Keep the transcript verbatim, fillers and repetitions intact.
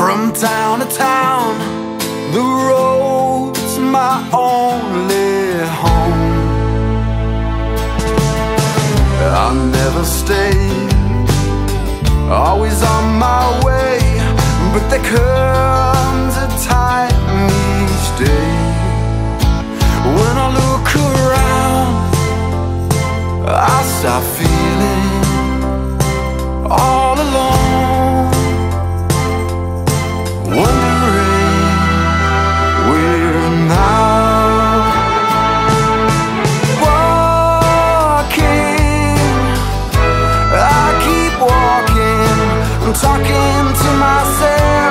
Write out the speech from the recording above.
From town to town, the road's my only home. I never stayed, always on my way, but there comes a time each day when I look around, I start feeling all alone, wondering where now. Walking, I keep walking, I'm talking to myself.